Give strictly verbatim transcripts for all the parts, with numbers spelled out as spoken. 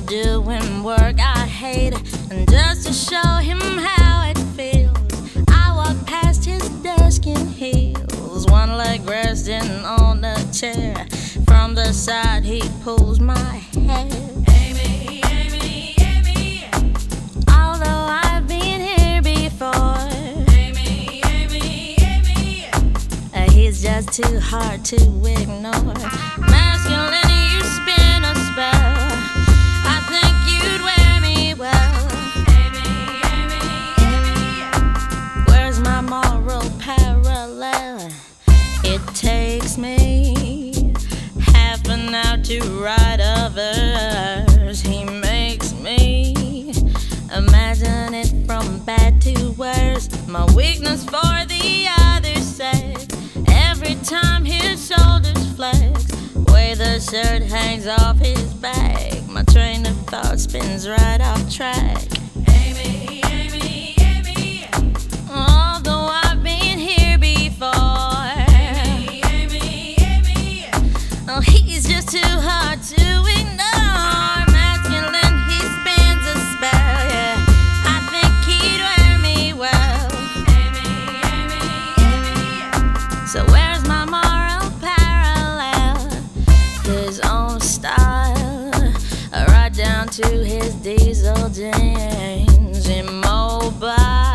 doing work I hate, and just to show him how it feels, I walk past his desk in heels, one leg resting on the chair. From the side he pulls my hair. Amy, Amy, Amy. Although I've been here before, Amy, Amy, Amy. Uh, he's just too hard to ignore. Masculine, you spin a spell. I think you'd wear me well. Amy, Amy, Amy. Where's my moral parallel? It takes me half an hour to write a verse. He makes me imagine it from bad to worse. My weakness for the other sex. Every time his shoulders flex, way the shirt hangs off his back, my train of thought spins right off track. Amy, Amy, Amy. Although I've been here before, Amy, Amy, Amy. Oh, he's just too hard to ignore. Masculine, he spins a spell, yeah. I think he'd wear me well. Amy, Amy, Amy. So where's my moral parallel? His own style, right down to his diesel jeans. Immobile,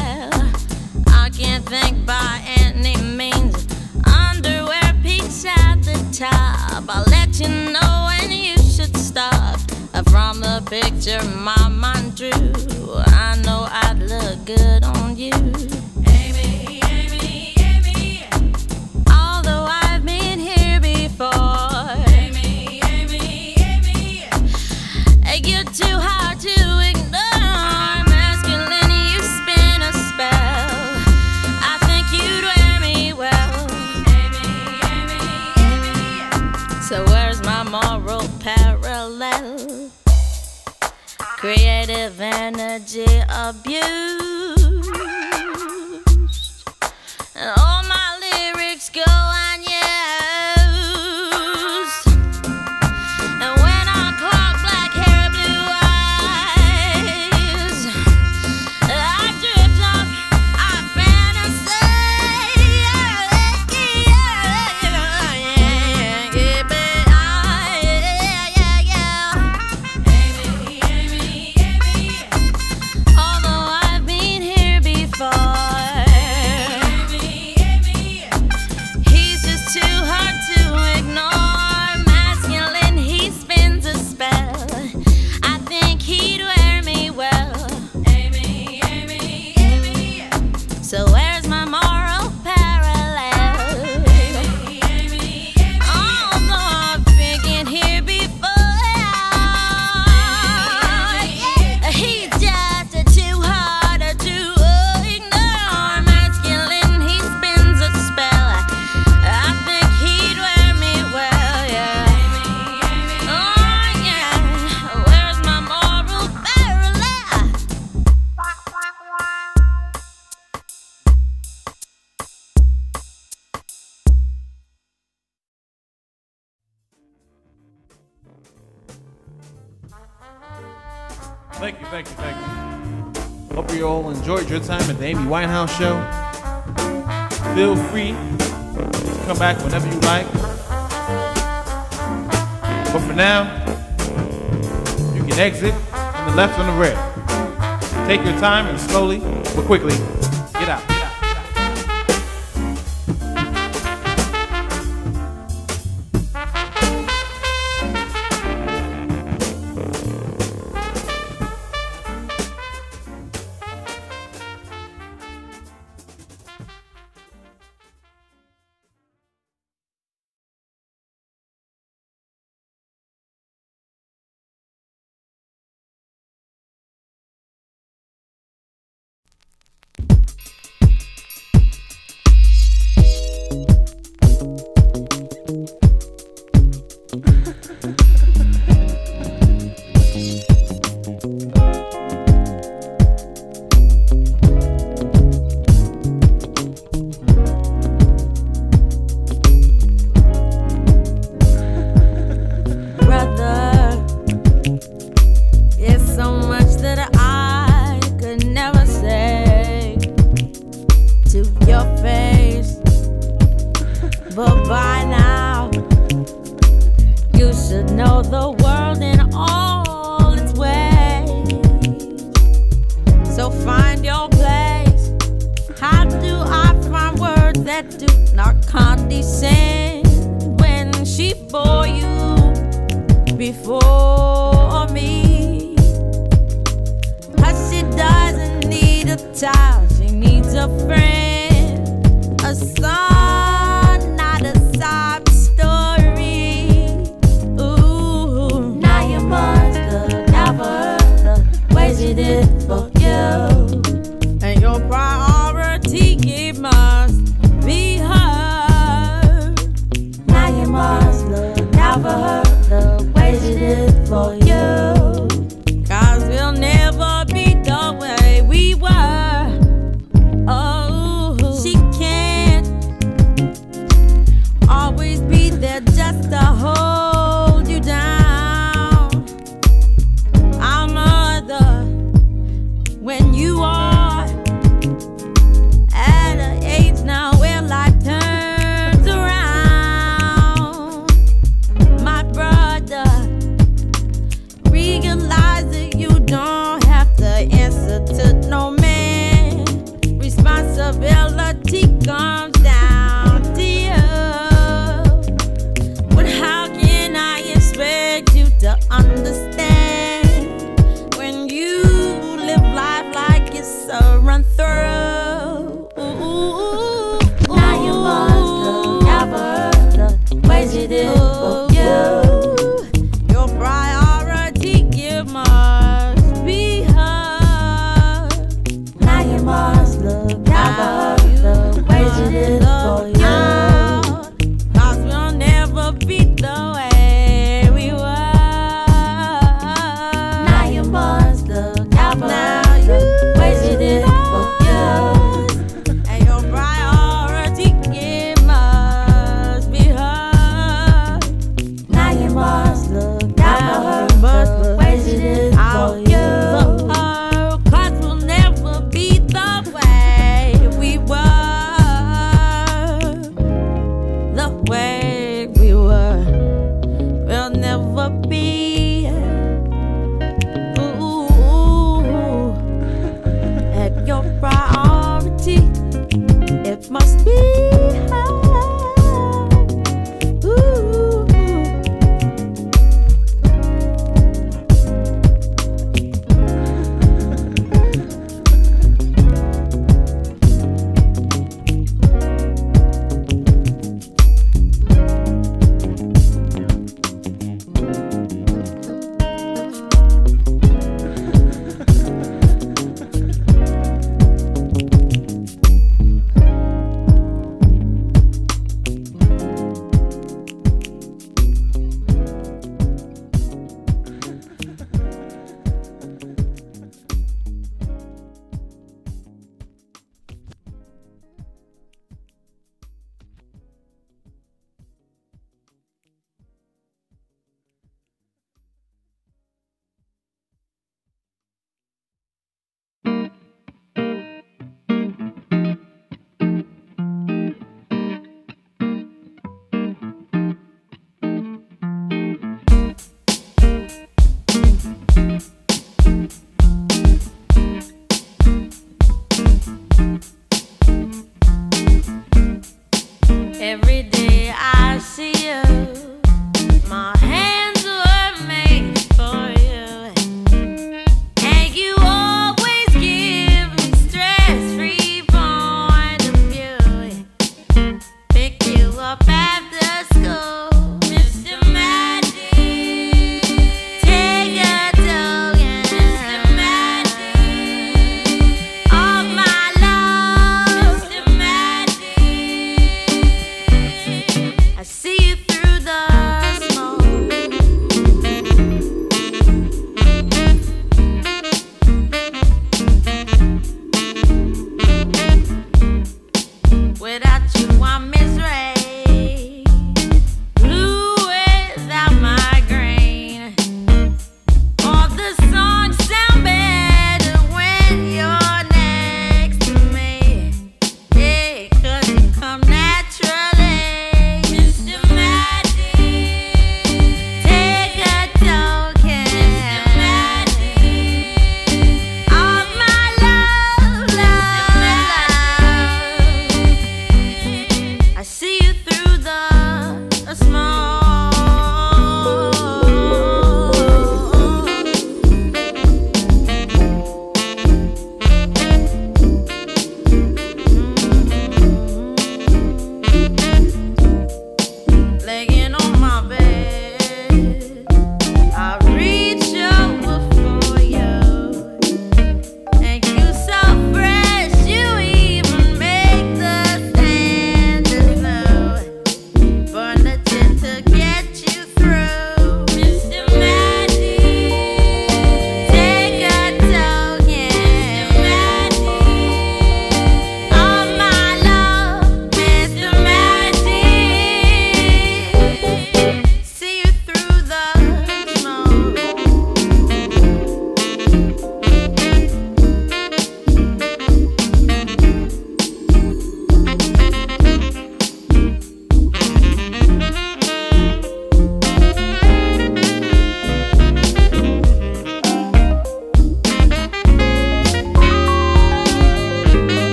I can't think by any means. Underwear peaks at the top. I'll let you know when you should stop. From the picture my mind drew, I know I'd look good on you. Amy, Amy, Amy. Although I've been here before, Amy, Amy, Amy. You're too hard to ignore. Masculine, you spin a spell. I think you'd wear me well. Amy, Amy, Amy. So where's my moral parallel? Creative energy abused, and all my lyrics go unused. And when I clock black hair, blue eyes, I drift off, I fantasize. Amy, Amy, Amy. Although I've been here before, Amy, Amy. He's just too hard to ignore. Masculine, he spins a spell. I think he'd wear me well. Amy, Amy, Amy. So where's my moral parallel? Amy, Amy, Amy. Although I've been here before, yeah, he's just too hard to ignore. Masculine, he spins a spell. I think he'd wear me well, yeah. Oh yeah, where's my moral parallel? Thank you, thank you, thank you. Hope you all enjoyed your time at the Amy Winehouse Show. Feel free to come back whenever you like. But for now, you can exit on the left and the right. Take your time and slowly, but quickly, get out. Get out, get out. the world in all its ways. So find your place. How do I find words that do not condescend when she bore you before me? 'Cause she doesn't need a child, she needs a friend, a son, not a sob story. Ooh, now you must have never heard the way she did for you, and your priority it must be her. Now you must have never heard the way she did for you, 'cause we'll never be the way we were. Oh, she can't always be there just to hold you down. Our mother, when you are at an age now where life turns around, my brother, realize that you don't have to answer to no man. Responsibility comes down to you. But how can I expect you to understand when you live life like it's a run through? Now you must have never heard the way she did for